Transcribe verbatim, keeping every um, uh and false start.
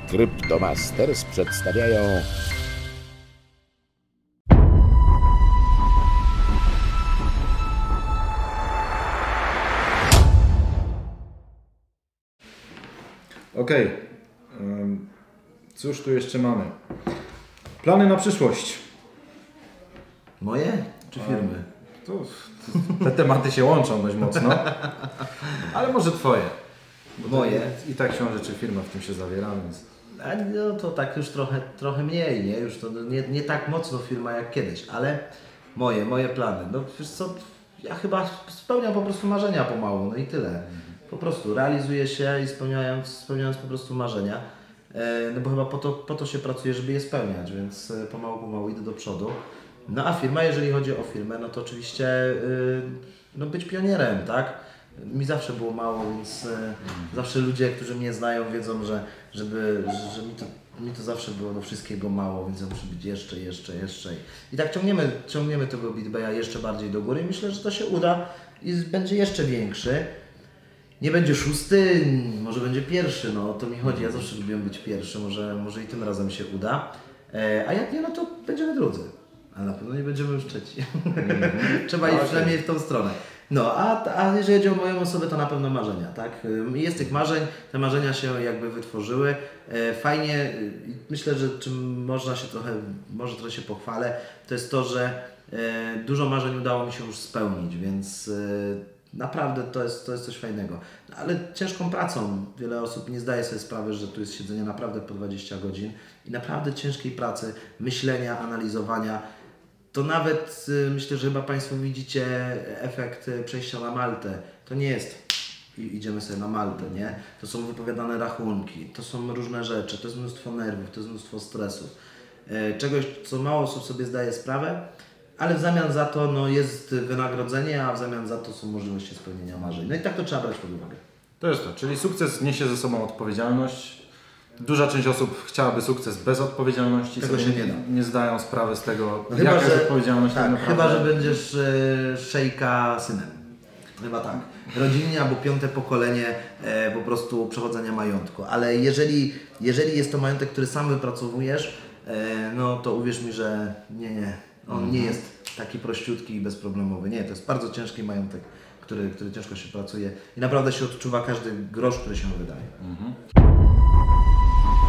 Cryptomasters przedstawiają Okej, okay. Cóż tu jeszcze mamy? Plany na przyszłość. Moje czy firmy? Tu, te tematy się łączą dość mocno, ale może twoje. Bo Moje. I tak książę czy firma w tym się zawiera, więc... A no to tak już trochę, trochę mniej, nie? Już to nie, nie tak mocno firma jak kiedyś, ale moje, moje plany. No wiesz co, ja chyba spełniam po prostu marzenia pomału, no i tyle. Po prostu realizuję się i spełniając, spełniając po prostu marzenia. E, no bo chyba po to, po to się pracuje, żeby je spełniać, więc pomału, pomału idę do przodu. No a firma, jeżeli chodzi o firmę, no to oczywiście yy, no być pionierem, tak? Mi zawsze było mało, więc yy, zawsze ludzie, którzy mnie znają, wiedzą, że, żeby, że, że mi, to, mi to zawsze było do wszystkiego mało, więc ja muszę być jeszcze, jeszcze, jeszcze. I tak ciągniemy, ciągniemy tego BitBaya jeszcze bardziej do góry i myślę, że to się uda i będzie jeszcze większy. Nie będzie szósty, może będzie pierwszy, no o to mi chodzi, ja zawsze lubiłem być pierwszy, może, może i tym razem się uda. E, a jak nie, no to będziemy drudzy. Ale na pewno nie będziemy już trzeci. Mm-hmm. Trzeba iść przynajmniej w tą stronę. No, a, a jeżeli chodzi o moją osobę, to na pewno marzenia, tak? Jest tych marzeń, te marzenia się jakby wytworzyły. Fajnie, myślę, że czym można się trochę, może trochę się pochwalę, to jest to, że dużo marzeń udało mi się już spełnić, więc naprawdę to jest, to jest coś fajnego. Ale ciężką pracą, wiele osób nie zdaje sobie sprawy, że tu jest siedzenie naprawdę po dwadzieścia godzin i naprawdę ciężkiej pracy, myślenia, analizowania. To nawet myślę, że chyba Państwo widzicie efekt przejścia na Maltę. To nie jest i idziemy sobie na Maltę, nie? To są wypowiadane rachunki, to są różne rzeczy, to jest mnóstwo nerwów, to jest mnóstwo stresów. Czegoś, co mało osób sobie zdaje sprawę, ale w zamian za to no, jest wynagrodzenie, a w zamian za to są możliwości spełnienia marzeń. No i tak to trzeba brać pod uwagę. To jest to, czyli sukces niesie ze sobą odpowiedzialność. Duża część osób chciałaby sukces bez odpowiedzialności. Tego się nie da. Nie zdają sprawy z tego, no jaka chyba, jest że, odpowiedzialność tak, tak naprawdę. Chyba, że będziesz e, szejka synem. Chyba tak. Rodzinnie albo piąte pokolenie e, po prostu przechodzenia majątku. Ale jeżeli, jeżeli jest to majątek, który sam wypracowujesz, e, no to uwierz mi, że nie, nie. On mm-hmm. nie jest taki prościutki i bezproblemowy. Nie, to jest bardzo ciężki majątek, który, który ciężko się pracuje i naprawdę się odczuwa każdy grosz, który się wydaje. Mm-hmm.